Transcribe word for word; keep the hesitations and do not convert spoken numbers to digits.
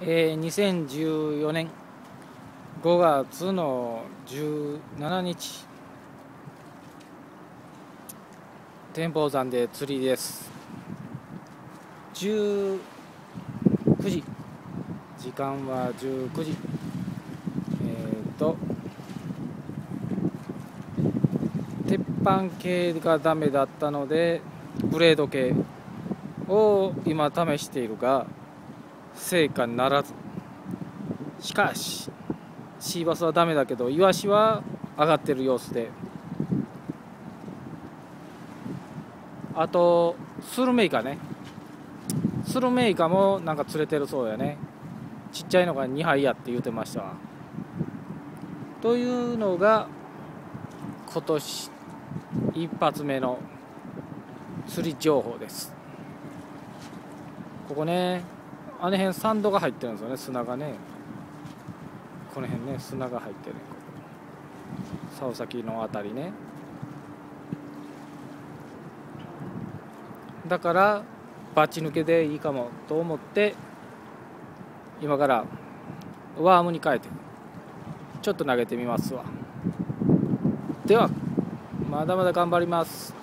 えー、にせんじゅうよねんごがつのじゅうしちにち、天保山で釣りです。じゅうくじ、時間はじゅうくじ。えっ、ー、と鉄板系がダメだったのでブレード系を今試しているが成果ならず。しかしシーバスはダメだけどイワシは上がってる様子で、あとスルメイカね、スルメイカもなんか釣れてるそうやね。ちっちゃいのがにはいやって言うてましたわ。というのが今年一発目の釣り情報です。ここね、あの辺サンドが入ってるんですよね。砂がね、この辺ね、砂が入ってる。竿先のあたりね。だからバチ抜けでいいかもと思って今からワームに変えてちょっと投げてみますわ。ではまだまだ頑張ります。